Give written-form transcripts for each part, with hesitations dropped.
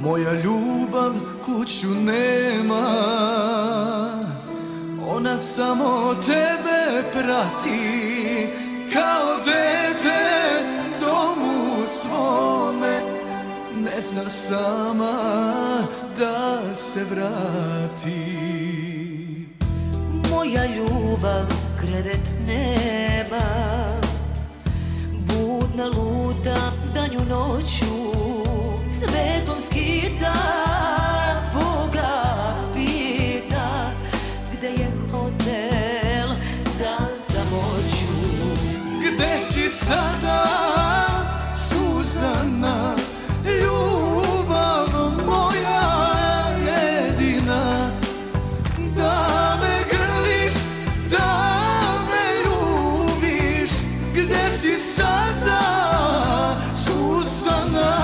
Moja ljubav kuću nema, ona samo tebe prati, kao dete domu svome, ne zna sama da se vrati. Moja ljubav krevet nema, budna luda danju noću, svetom skita, Boga pita, gde je hotel za samoću. Gde si sada, Suzana, ljubav moja jedina, da me grliš, da me ljubiš, gde si sada, Suzana?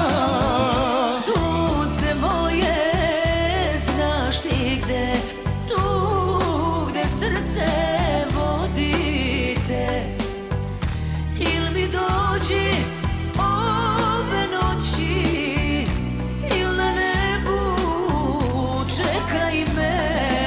Sunce moje, znaš ti gde, tu gde srce vodite, il mi dođi ove noći, il na nebu čekaj me.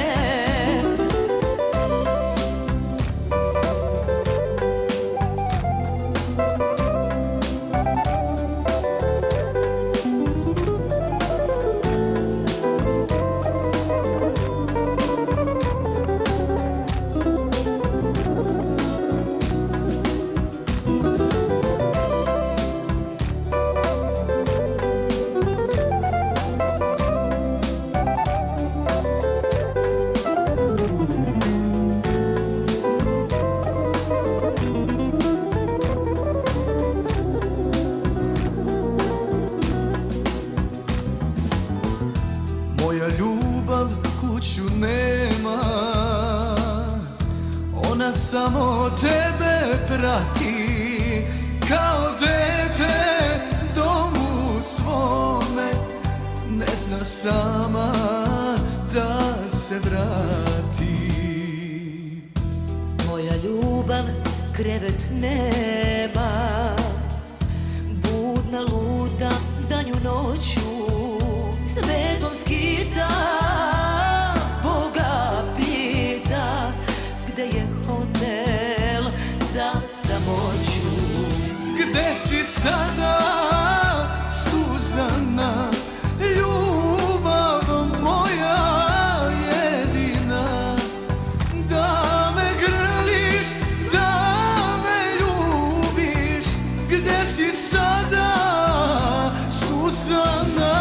Moja ljubav kuću nema, ona samo tebe prati, kao dete domu svome, ne zna sama da se vrati. Moja ljubav krevet nema, budna luda danju noću, svetom skita, Boga pita, gde je hotel za samoću. Gde si sada, Suzana, ljubav moja jedina, da me grliš, da me ljubiš, gde si sada, Suzana?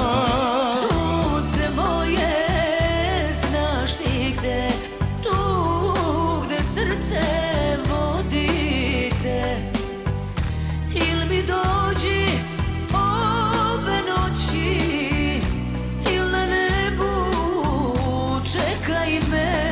Sunce moje, znaš ti gde, tu gde srce vodite, il mi dođi ove noći, il na nebu čekaj me.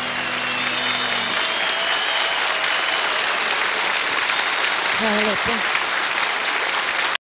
Hvala lepo.